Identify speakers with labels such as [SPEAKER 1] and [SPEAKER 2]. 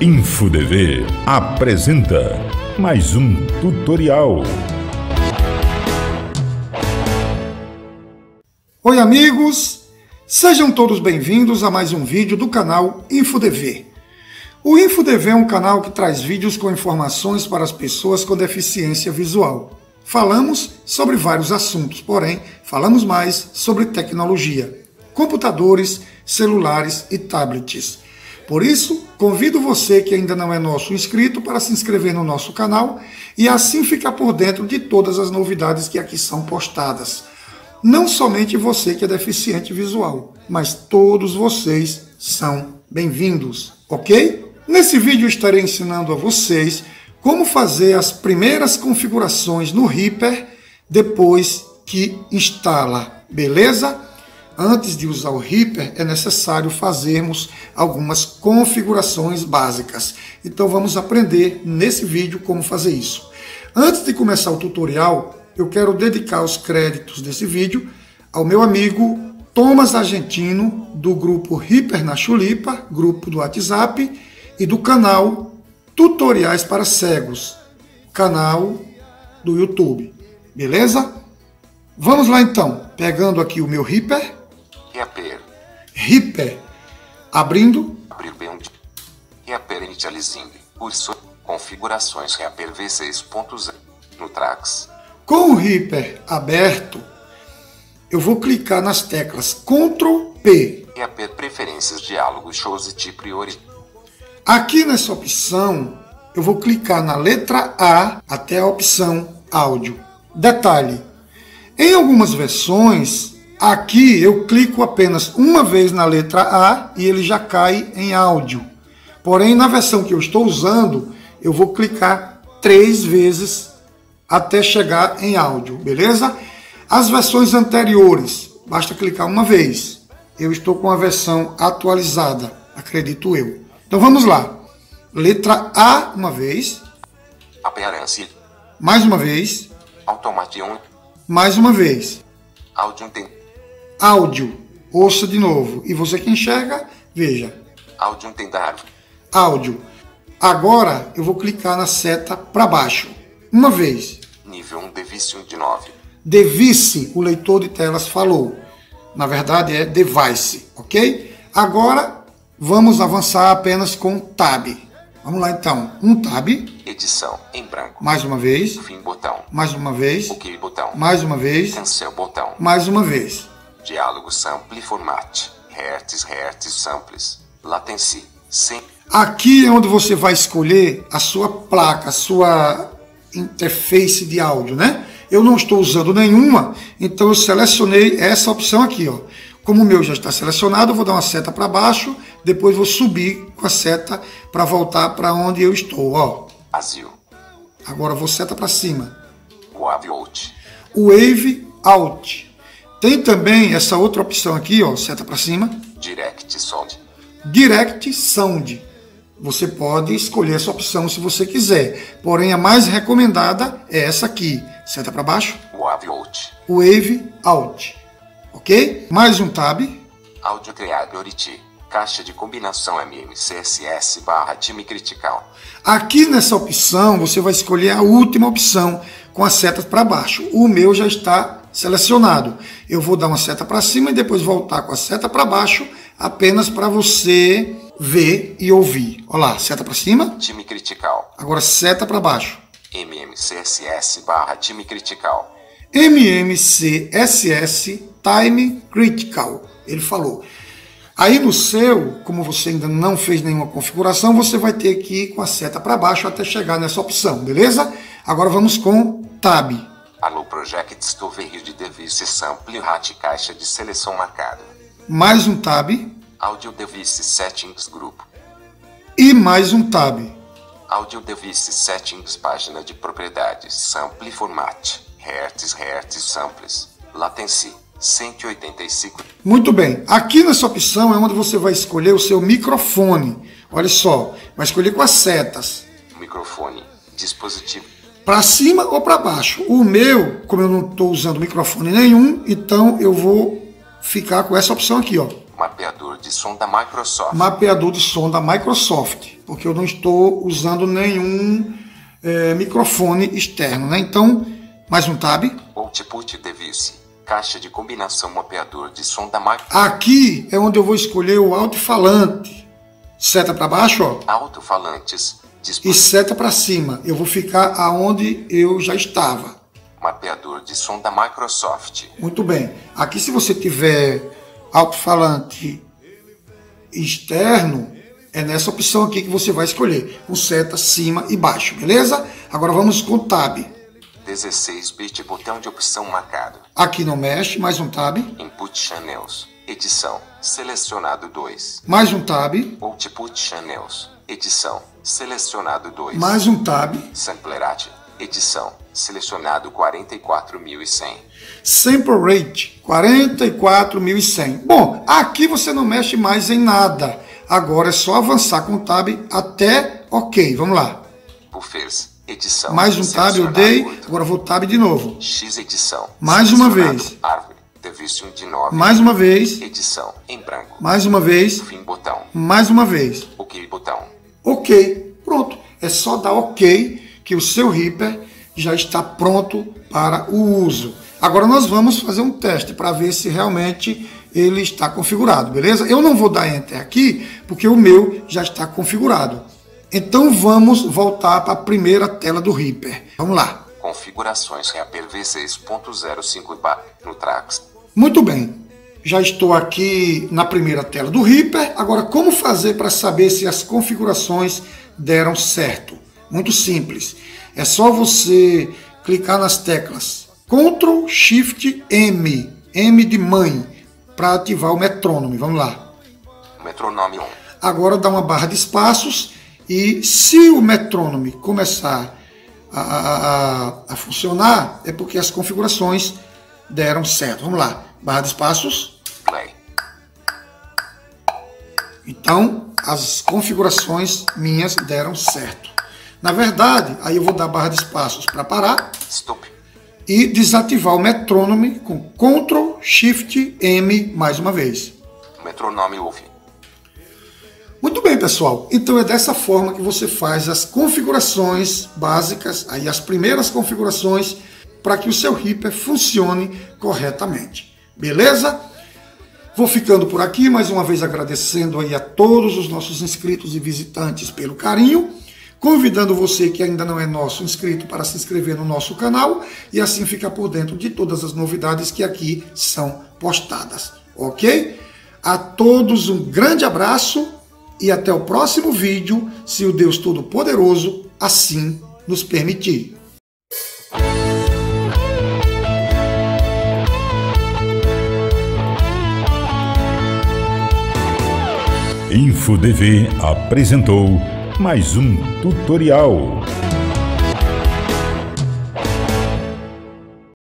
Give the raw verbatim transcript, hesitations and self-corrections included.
[SPEAKER 1] InfoDV apresenta mais um tutorial.
[SPEAKER 2] Oi amigos, sejam todos bem-vindos a mais um vídeo do canal InfoDV. O InfoDV é um canal que traz vídeos com informações para as pessoas com deficiência visual. Falamos sobre vários assuntos, porém, falamos mais sobre tecnologia, computadores, celulares e tablets. Por isso, convido você que ainda não é nosso inscrito para se inscrever no nosso canal e assim ficar por dentro de todas as novidades que aqui são postadas. Não somente você que é deficiente visual, mas todos vocês são bem-vindos, ok? Nesse vídeo estarei ensinando a vocês como fazer as primeiras configurações no Reaper depois que instala, beleza? Antes de usar o Reaper é necessário fazermos algumas configurações básicas. Então vamos aprender nesse vídeo como fazer isso. Antes de começar o tutorial, eu quero dedicar os créditos desse vídeo ao meu amigo Thomas Argentino, do grupo Reaper na Chulipa, grupo do WhatsApp, e do canal Tutoriais para Cegos, canal do YouTube, beleza? Vamos lá então, pegando aqui o meu Reaper.
[SPEAKER 3] Reaper.
[SPEAKER 2] Reaper. Abrindo.
[SPEAKER 3] Abrir bem. Reaper Initializing. Cursor. Configurações Reaper V seis ponto zero. No Trax.
[SPEAKER 2] Com o Reaper aberto, eu vou clicar nas teclas control P.
[SPEAKER 3] Reaper Preferências Diálogo Shows e Priori.
[SPEAKER 2] Aqui nessa opção, eu vou clicar na letra A até a opção áudio. Detalhe, em algumas versões, aqui eu clico apenas uma vez na letra A e ele já cai em áudio. Porém, na versão que eu estou usando, eu vou clicar três vezes até chegar em áudio, beleza? As versões anteriores, basta clicar uma vez. Eu estou com a versão atualizada, acredito eu. Então vamos lá. Letra A uma vez.
[SPEAKER 3] Appearance.
[SPEAKER 2] Mais uma vez.
[SPEAKER 3] Automation.
[SPEAKER 2] Mais uma vez.
[SPEAKER 3] Áudio.
[SPEAKER 2] Áudio. Ouça de novo. E você que enxerga, veja.
[SPEAKER 3] Áudio entender.
[SPEAKER 2] Áudio. Agora eu vou clicar na seta para baixo. Uma vez.
[SPEAKER 3] Nível um Device um de nove.
[SPEAKER 2] Device, o leitor de telas falou. Na verdade é device, ok? Agora vamos avançar apenas com Tab. Vamos lá então. Um Tab.
[SPEAKER 3] Edição em branco.
[SPEAKER 2] Mais uma vez.
[SPEAKER 3] Fim botão.
[SPEAKER 2] Mais uma vez.
[SPEAKER 3] OK botão.
[SPEAKER 2] Mais uma vez.
[SPEAKER 3] Cancel botão.
[SPEAKER 2] Mais uma vez.
[SPEAKER 3] Diálogo Sample Format. Hertz Hertz Samples. Latency. cem.
[SPEAKER 2] Aqui é onde você vai escolher a sua placa, a sua interface de áudio, né? Eu não estou usando nenhuma, então eu selecionei essa opção aqui, ó. Como o meu já está selecionado, eu vou dar uma seta para baixo, depois vou subir com a seta para voltar para onde eu estou, ó.
[SPEAKER 3] Azul.
[SPEAKER 2] Agora eu vou seta para cima.
[SPEAKER 3] Wave Out.
[SPEAKER 2] Wave Out. Tem também essa outra opção aqui, ó, seta para cima.
[SPEAKER 3] Direct Sound.
[SPEAKER 2] Direct Sound. Você pode escolher essa opção se você quiser, porém a mais recomendada é essa aqui. Seta para baixo.
[SPEAKER 3] Wave Out.
[SPEAKER 2] Wave Out. Ok? Mais um Tab.
[SPEAKER 3] Audio Creability. Caixa de combinação M M C S S barra time critical.
[SPEAKER 2] Aqui nessa opção você vai escolher a última opção com as setas para baixo. O meu já está selecionado. Eu vou dar uma seta para cima e depois voltar com a seta para baixo apenas para você ver e ouvir. Olha lá, seta para cima.
[SPEAKER 3] Time critical.
[SPEAKER 2] Agora seta para baixo.
[SPEAKER 3] M M C S S barra time critical.
[SPEAKER 2] M M C S S Time Critical. Ele falou. Aí no seu, como você ainda não fez nenhuma configuração, você vai ter que ir com a seta para baixo até chegar nessa opção, beleza? Agora vamos com Tab.
[SPEAKER 3] Alô Project to Veio de Device Sample Hat Caixa de seleção marcada.
[SPEAKER 2] Mais um Tab.
[SPEAKER 3] Audio Device Settings Grupo.
[SPEAKER 2] E mais um Tab.
[SPEAKER 3] Audio Device Settings Página de Propriedades. Sample Format. Hertz Hertz Samples. Latency. cento e oitenta e cinco.
[SPEAKER 2] Muito bem. Aqui nessa opção é onde você vai escolher o seu microfone. Olha só. Vai escolher com as setas.
[SPEAKER 3] Microfone. Dispositivo.
[SPEAKER 2] Para cima ou para baixo. O meu, como eu não estou usando microfone nenhum, então eu vou ficar com essa opção aqui, ó.
[SPEAKER 3] Mapeador de som da Microsoft.
[SPEAKER 2] Mapeador de som da Microsoft, porque eu não estou usando nenhum é, microfone externo, né? Então, mais um tab.
[SPEAKER 3] Output device. Caixa de combinação mapeador de som da Microsoft.
[SPEAKER 2] Aqui é onde eu vou escolher o alto-falante. Seta para baixo, ó.
[SPEAKER 3] Alto-falantes.
[SPEAKER 2] E seta para cima. Eu vou ficar aonde eu já estava.
[SPEAKER 3] Mapeador de som da Microsoft.
[SPEAKER 2] Muito bem. Aqui, se você tiver alto-falante externo, é nessa opção aqui que você vai escolher, com seta cima e baixo, beleza? Agora vamos com o tab.
[SPEAKER 3] dezesseis bit, botão de opção marcado.
[SPEAKER 2] Aqui não mexe, mais um tab.
[SPEAKER 3] Input channels, edição, selecionado dois.
[SPEAKER 2] Mais um tab.
[SPEAKER 3] Output channels, edição, selecionado dois.
[SPEAKER 2] Mais um tab.
[SPEAKER 3] Samplerate, edição, selecionado quarenta e quatro mil e cem.
[SPEAKER 2] Sample rate, quarenta e quatro mil e cem. Bom, aqui você não mexe mais em nada. Agora é só avançar com o tab até OK. Vamos lá.
[SPEAKER 3] Buffers, edição.
[SPEAKER 2] Mais um tab, eu dei. Agora vou tab de novo.
[SPEAKER 3] X edição.
[SPEAKER 2] Mais uma vez.
[SPEAKER 3] Árvore, Device de nove.
[SPEAKER 2] Mais uma vez.
[SPEAKER 3] Edição, em branco.
[SPEAKER 2] Mais uma vez.
[SPEAKER 3] Fim botão.
[SPEAKER 2] Mais uma vez.
[SPEAKER 3] OK botão.
[SPEAKER 2] OK. Pronto. É só dar OK que o seu Reaper já está pronto para o uso. Agora nós vamos fazer um teste para ver se realmente ele está configurado, beleza? Eu não vou dar Enter aqui, porque o meu já está configurado. Então vamos voltar para a primeira tela do Reaper. Vamos lá.
[SPEAKER 3] Configurações Reaper V seis ponto zero cinco no Trax.
[SPEAKER 2] Muito bem. Já estou aqui na primeira tela do Reaper. Agora, como fazer para saber se as configurações deram certo? Muito simples. É só você clicar nas teclas control shift M, M de mãe, para ativar o metrônomo. Vamos lá.
[SPEAKER 3] Metronome um.
[SPEAKER 2] Agora dá uma barra de espaços e se o metrônomo começar a, a, a, a funcionar, é porque as configurações deram certo. Vamos lá. Barra de espaços.
[SPEAKER 3] Play.
[SPEAKER 2] Então, as configurações minhas deram certo. Na verdade, aí eu vou dar barra de espaços para parar.
[SPEAKER 3] Stop.
[SPEAKER 2] E desativar o metrônomo com control shift M mais uma vez.
[SPEAKER 3] Metronome off.
[SPEAKER 2] Muito bem, pessoal. Então é dessa forma que você faz as configurações básicas, aí as primeiras configurações, para que o seu Reaper funcione corretamente. Beleza? Vou ficando por aqui, mais uma vez agradecendo aí a todos os nossos inscritos e visitantes pelo carinho. Convidando você que ainda não é nosso inscrito para se inscrever no nosso canal e assim ficar por dentro de todas as novidades que aqui são postadas, ok? A todos um grande abraço e até o próximo vídeo, se o Deus Todo-Poderoso assim nos permitir.
[SPEAKER 1] InfoDV apresentou mais um tutorial.